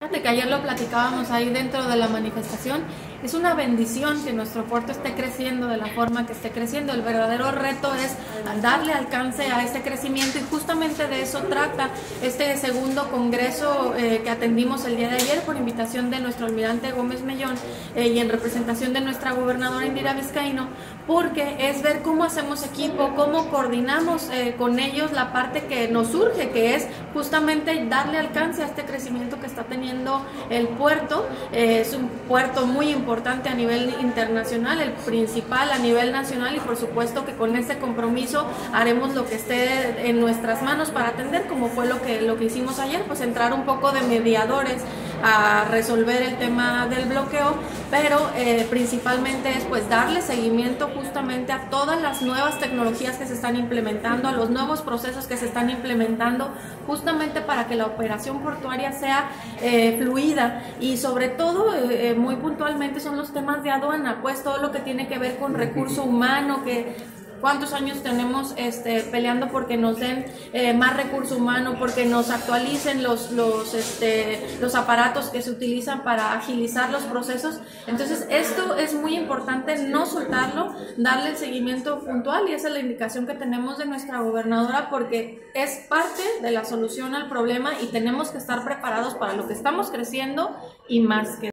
Fíjate que ayer lo platicábamos ahí dentro de la manifestación. Es una bendición que nuestro puerto esté creciendo de la forma que esté creciendo. El verdadero reto es darle alcance a ese crecimiento, y justamente de eso trata este segundo congreso que atendimos el día de ayer por invitación de nuestro almirante Gómez Mellón y en representación de nuestra gobernadora Indira Vizcaíno, porque es ver cómo hacemos equipo, cómo coordinamos con ellos la parte que nos surge, que es justamente darle alcance a este crecimiento que está teniendo el puerto. Es un puerto muy importante a nivel internacional, el principal a nivel nacional, y por supuesto que con este compromiso haremos lo que esté en nuestras manos para atender, como fue lo que hicimos ayer, pues entrar un poco de mediadores a resolver el tema del bloqueo, pero principalmente es pues darle seguimiento justamente a todas las nuevas tecnologías que se están implementando, a los nuevos procesos que se están implementando, justamente para que la operación portuaria sea fluida, y sobre todo muy puntualmente son los temas de aduana, pues todo lo que tiene que ver con recurso humano, que cuántos años tenemos peleando porque nos den más recurso humano, porque nos actualicen los aparatos que se utilizan para agilizar los procesos. Entonces esto es muy importante, no soltarlo, darle el seguimiento puntual, y esa es la indicación que tenemos de nuestra gobernadora, porque es parte de la solución al problema y tenemos que estar preparados para lo que estamos creciendo y más que